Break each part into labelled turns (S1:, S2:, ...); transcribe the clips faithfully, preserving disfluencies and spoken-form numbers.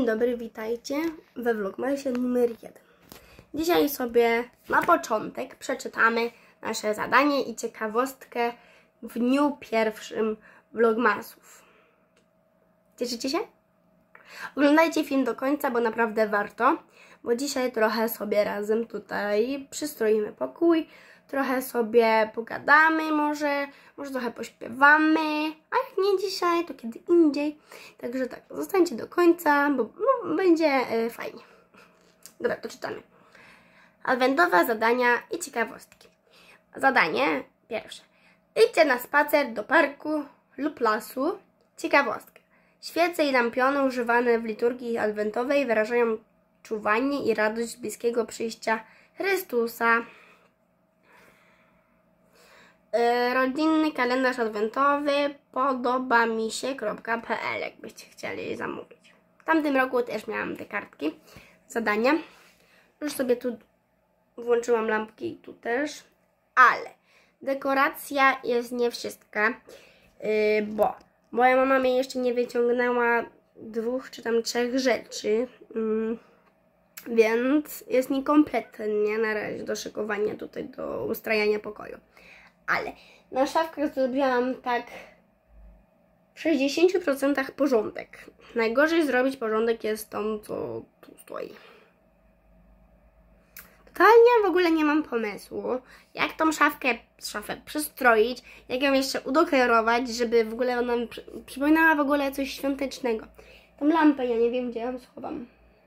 S1: dobry, witajcie we vlogmasie numer jeden. Dzisiaj sobie na początek przeczytamy nasze zadanie i ciekawostkę w dniu pierwszym vlogmasów. Cieszycie się? Oglądajcie film do końca, bo naprawdę warto, bo dzisiaj trochę sobie razem tutaj przystroimy pokój, trochę sobie pogadamy może, może trochę pośpiewamy, a jak nie dzisiaj, to kiedy indziej. Także tak, zostańcie do końca, bo no, będzie y, fajnie. Dobra, to czytamy. Adwentowe zadania i ciekawostki. Zadanie pierwsze. Idźcie na spacer do parku lub lasu. Ciekawostka. Świece i lampiony używane w liturgii adwentowej wyrażają czuwanie i radość z bliskiego przyjścia Chrystusa. Yy, rodzinny kalendarz adwentowy podoba mi się.pl, jakbyście chcieli zamówić. W tamtym roku też miałam te kartki, zadania. Już sobie tu włączyłam lampki, tu też, ale dekoracja jest nie wszystka, yy, bo moja mama mi jeszcze nie wyciągnęła dwóch czy tam trzech rzeczy, yy, więc jest niekompletnie na razie do szykowania tutaj, do ustrajania pokoju. Ale na szafkach zrobiłam tak w sześćdziesięciu procentach porządek. Najgorzej zrobić porządek jest tą, co tu stoi. Totalnie w ogóle nie mam pomysłu, jak tą szafkę, szafę przystroić, jak ją jeszcze udekorować, żeby w ogóle ona mi przy, przypominała w ogóle coś świątecznego. Tą lampę ja nie wiem, gdzie ją schowam.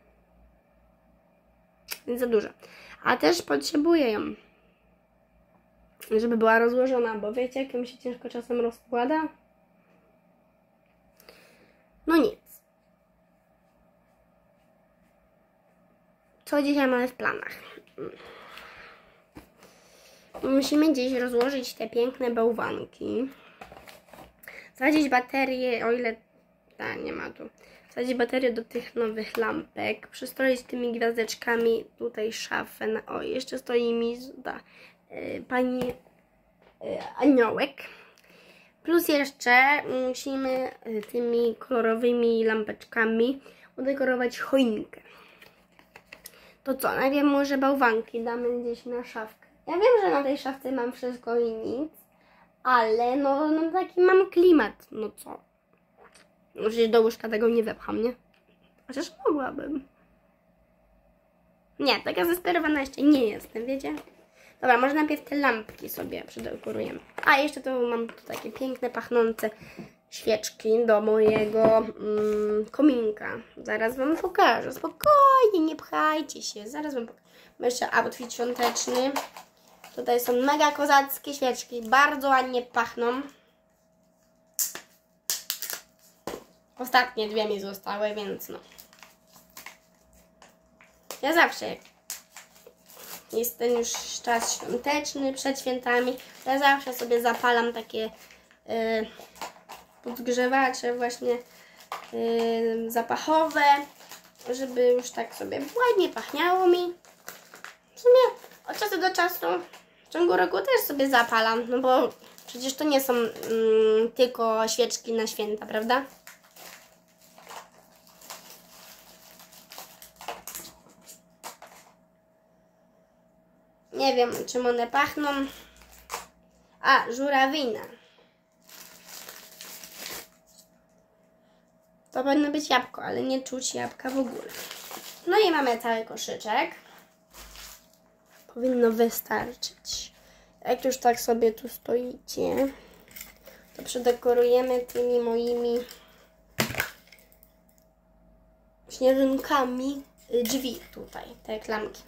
S1: Więc za dużo. A też potrzebuję ją, żeby była rozłożona, bo wiecie, jak ją się ciężko czasem rozkłada? No nic. Co dzisiaj mamy w planach? Musimy dziś rozłożyć te piękne bałwanki. Wsadzić baterię, o ile... Ta, nie ma tu. Wsadzić baterię do tych nowych lampek. Przystroić tymi gwiazdeczkami tutaj szafę. Na, o, jeszcze stoi mi ta, y, pani y, aniołek. Plus jeszcze musimy y, tymi kolorowymi lampeczkami udekorować choinkę. To co? Najpierw może bałwanki damy gdzieś na szafkę. Ja wiem, że na tej szafce mam wszystko i nic, ale no, no taki mam klimat. No co? No przecież do łóżka tego nie wepcham, nie? Chociaż mogłabym. Nie, taka zesperowana jeszcze nie jestem, wiecie? Dobra, może najpierw te lampki sobie przedekorujemy. A, jeszcze tu mam tu takie piękne, pachnące świeczki do mojego mm, kominka. Zaraz wam pokażę. Spokojnie, nie pchajcie się. Zaraz wam pokażę. Mam jeszcze outfit świąteczny. Tutaj są mega kozackie świeczki. Bardzo ładnie pachną. Ostatnie dwie mi zostały, więc no. Ja zawsze, jak jest ten już czas świąteczny, przed świętami, ja zawsze sobie zapalam takie yy, podgrzewacze właśnie yy, zapachowe, żeby już tak sobie ładnie pachniało mi. W sumie od czasu do czasu w ciągu roku też sobie zapalam, no bo przecież to nie są yy, tylko świeczki na święta, prawda? Nie wiem, czym one pachną. A, żurawina. To powinno być jabłko, ale nie czuć jabłka w ogóle. No i mamy cały koszyczek. Powinno wystarczyć. Jak już tak sobie tu stoicie, to przedekorujemy tymi moimi śnieżynkami drzwi tutaj, te klamki.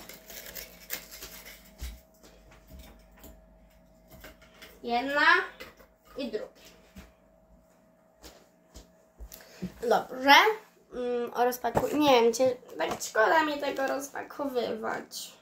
S1: Jedna i druga. Dobrze. Mm, o rozpaku... Nie wiem, cię... tak szkoda mi tego rozpakowywać.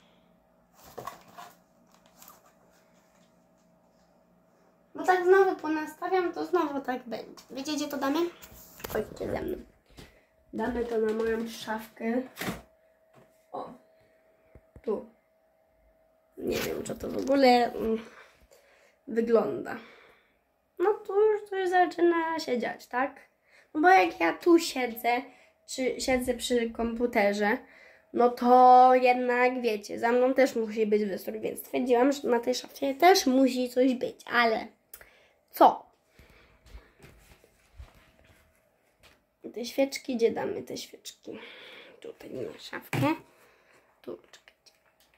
S1: Bo tak znowu ponastawiam, to znowu tak będzie. Wiecie, gdzie to damy? Chodźcie ze mną. Damy to na moją szafkę. O. Tu. Nie wiem, czy to w ogóle... Mm, wygląda. No tu już coś zaczyna się dziać, tak? No bo jak ja tu siedzę, przy, siedzę przy komputerze, no to jednak wiecie, za mną też musi być wystrój, więc stwierdziłam, że na tej szafie też musi coś być, ale co? Te świeczki, gdzie damy te świeczki? Tutaj na szafkę. Tu, czekajcie.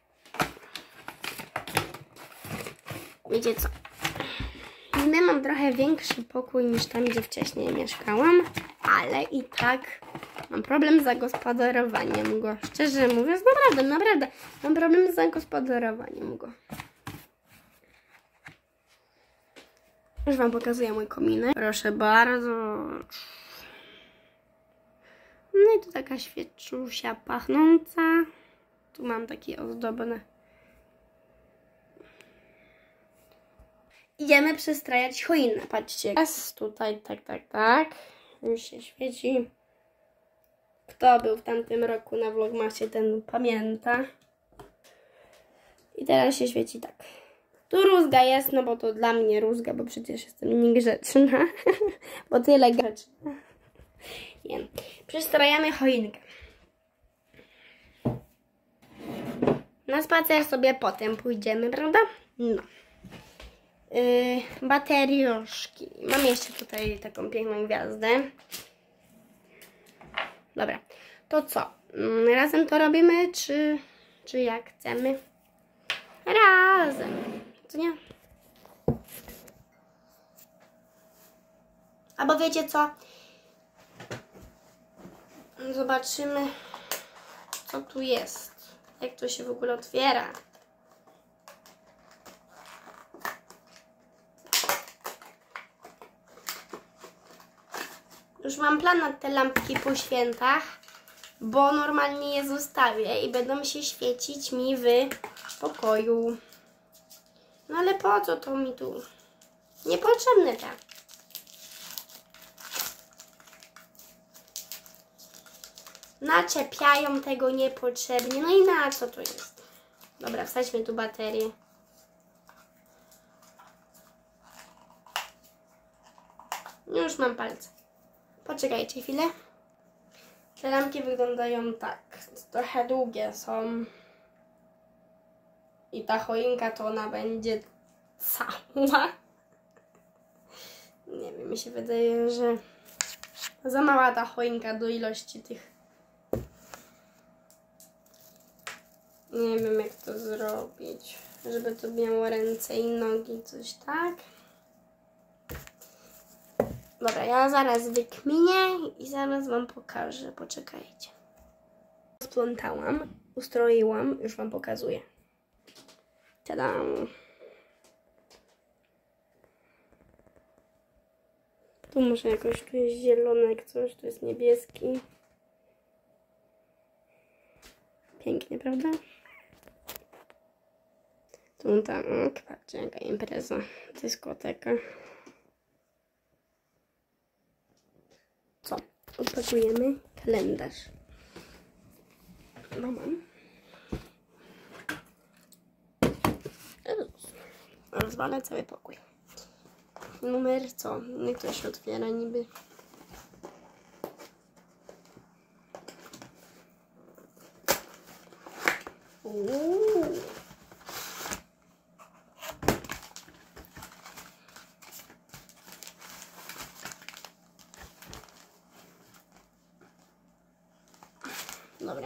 S1: Wiecie co? Ja mam trochę większy pokój niż tam, gdzie wcześniej mieszkałam, ale i tak mam problem z zagospodarowaniem go. Szczerze mówiąc, naprawdę, naprawdę mam problem z zagospodarowaniem go. Już wam pokazuję mój kominek. Proszę bardzo. No i tu taka świeczusia pachnąca. Tu mam takie ozdobne. Idziemy przystrajać choinę. Patrzcie. Raz tutaj, tak, tak, tak. Już się świeci. Kto był w tamtym roku na vlogmasie, ten pamięta. I teraz się świeci tak. Tu rózga jest, no bo to dla mnie rózga, bo przecież jestem niegrzeczna. Bo tyle grzeczna. Nie. Przystrajamy choinkę. Na spacer sobie potem pójdziemy, prawda? No. Yy, baterioszki. Mam jeszcze tutaj taką piękną gwiazdę. Dobra. To co? Yy, razem to robimy, czy, czy jak chcemy? Razem. Co nie? Albo wiecie co? Zobaczymy, co tu jest. Jak to się w ogóle otwiera. Już mam plan na te lampki po świętach, bo normalnie je zostawię i będą się świecić mi w pokoju. No ale po co to mi tu? Niepotrzebne tak. Naczepiają tego niepotrzebnie. No i na co to jest? Dobra, wsadźmy tu baterię. Już mam palce. Poczekajcie chwilę. Te lampki wyglądają tak. Trochę długie są. I ta choinka to ona będzie cała. Nie wiem, mi się wydaje, że za mała ta choinka do ilości tych. Nie wiem, jak to zrobić, żeby to miało ręce i nogi, coś tak. Dobra, ja zaraz wykminię i zaraz wam pokażę. Poczekajcie. Splątałam, ustroiłam, już wam pokazuję. Tada! Tu może jakoś, tu jest zielony, jak coś, tu jest niebieski. Pięknie, prawda? Tu tak, patrzcie, jaka impreza, dyskoteka. Co? Odpakujemy kalendarz. No mam. Rozwalę cały pokój. Numer co? Jak to się otwiera niby? Uuu. Dobra.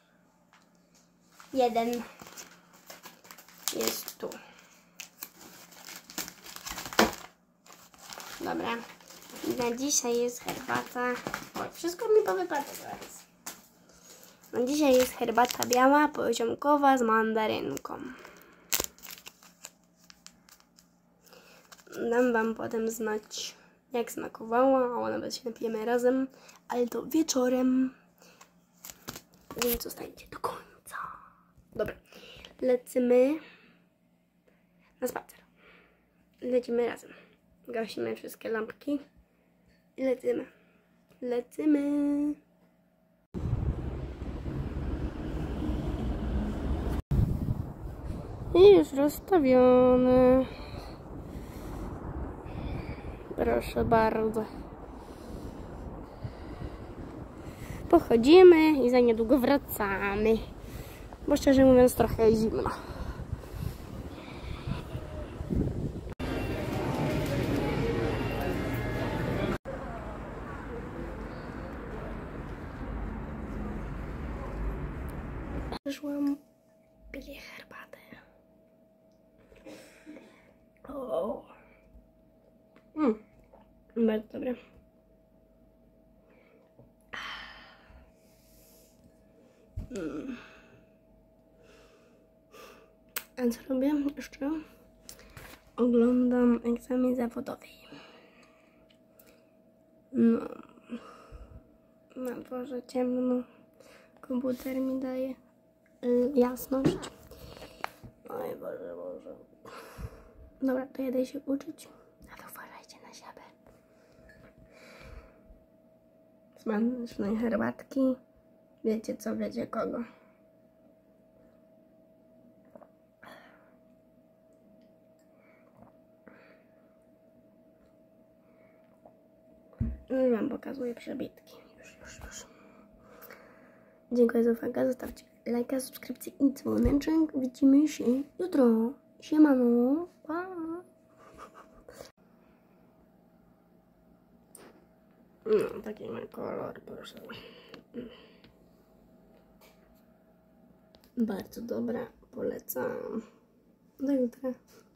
S1: Jeden jest tu. Dobra. Na dzisiaj jest herbata. Oj, wszystko mi powypada zaraz. Na dzisiaj jest herbata biała, poziomkowa z mandarynką. Dam wam potem znać, jak smakowała, a nawet się napijemy razem, ale to wieczorem. Więc zostańcie do końca. Dobra, lecimy na spacer. Lecimy razem. Gasimy wszystkie lampki i lecimy. Lecimy. I już rozstawione. Proszę bardzo. pochodzimy i za niedługo wracamy. Bo szczerze mówiąc trochę zimno. Przyszłam, piję herbatę. O. Mm. Bardzo dobre. Mm. A co robię jeszcze? Oglądam egzamin zawodowy. No. Na dworze ciemno. Komputer mi daje y, jasność. Oj Boże, Boże. Dobra, to jedę się uczyć. A wy uważajcie na siebie. Smacznej herbatki. Wiecie co, wiecie kogo. Już wam pokazuję przebitki. Już, już, już. Dziękuję za uwagę. Zostawcie lajka, subskrypcję i dzwoneczek. Widzimy się jutro. Siemano. Pa. No, taki ma kolor, proszę. Bardzo dobra, polecam. Do jutra.